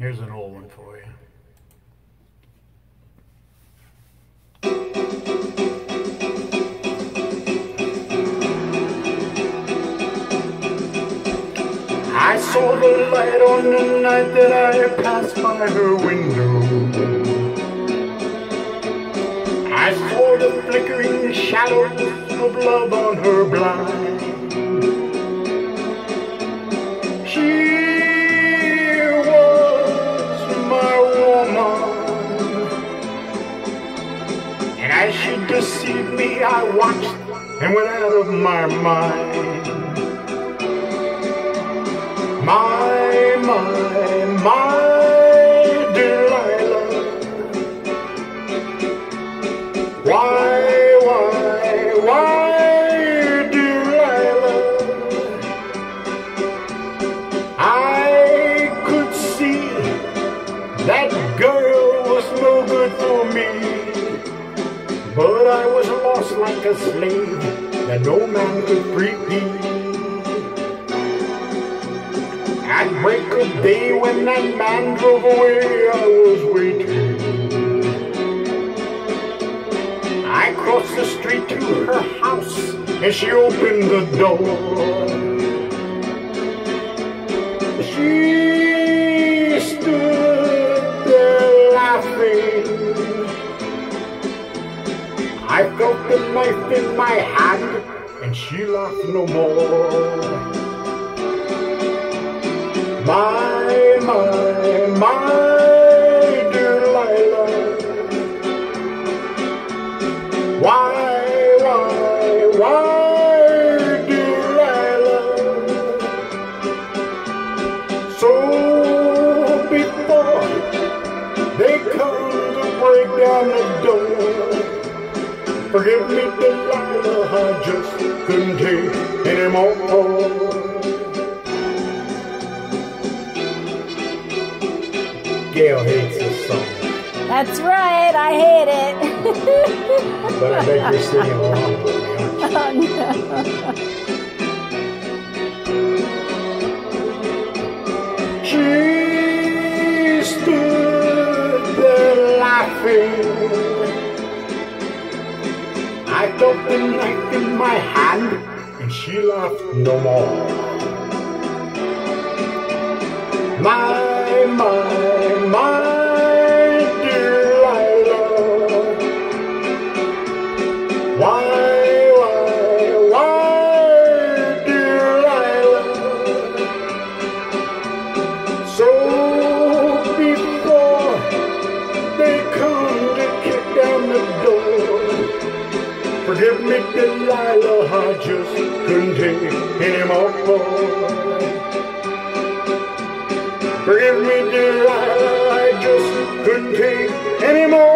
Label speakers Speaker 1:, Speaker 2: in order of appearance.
Speaker 1: Here's an old one for you. I saw the light on the night that I passed by her window. I saw the flickering shadows of love on her blind. She was my woman, and as she deceived me, I watched and went out of my mind. My Delilah, why, Delilah? I could see that girl was no good for me, but I was lost like a slave that no man could free. At break of day when that man drove away, I was waiting. I crossed the street to her house and she opened the door. She stood there laughing. I felt the knife in my hand and she laughed no more. My Delilah, why, Delilah? So before they come to break down the door, forgive me, Delilah, I just couldn't take anymore. Gail hates this song.
Speaker 2: That's right, I hate it.
Speaker 1: But I bet you're singing along with me, aren't you?
Speaker 2: Oh, no.
Speaker 1: She stood there laughing. I felt the knife in my hand, and she laughed no more. My Delilah, why, Delilah? So before they come to kick down the door, forgive me, Delilah, I just couldn't take anymore. Forgive me, Delilah, I just couldn't take anymore.